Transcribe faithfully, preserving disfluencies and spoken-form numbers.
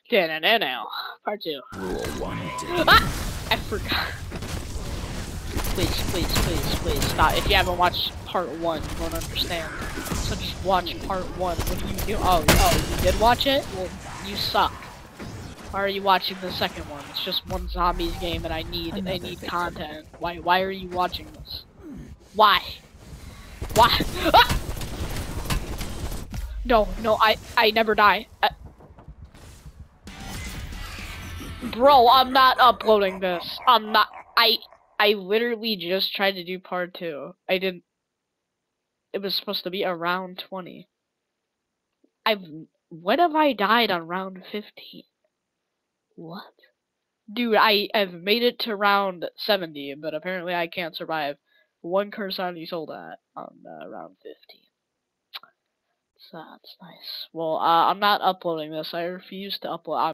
Da-na-na-now. Part two. Rule one. Ah! I forgot. Please, please, please, please stop. If you haven't watched part one, you won't understand. So just watch part one. What do you do? Oh, oh, you did watch it? Well, you suck. Why are you watching the second one? It's just one zombies game, and I need Another I need victim. content. Why why are you watching this? Why? Why? Ah! No, no, I I never die. I Bro, I'm not uploading this. I'm not. I I literally just tried to do part two. I didn't. It was supposed to be around twenty. I've. When have I died on round fifteen? What? Dude, I have made it to round seventy, but apparently I can't survive one curse on you sold at on uh, round fifteen. So that's nice. Well, uh, I'm not uploading this. I refuse to upload.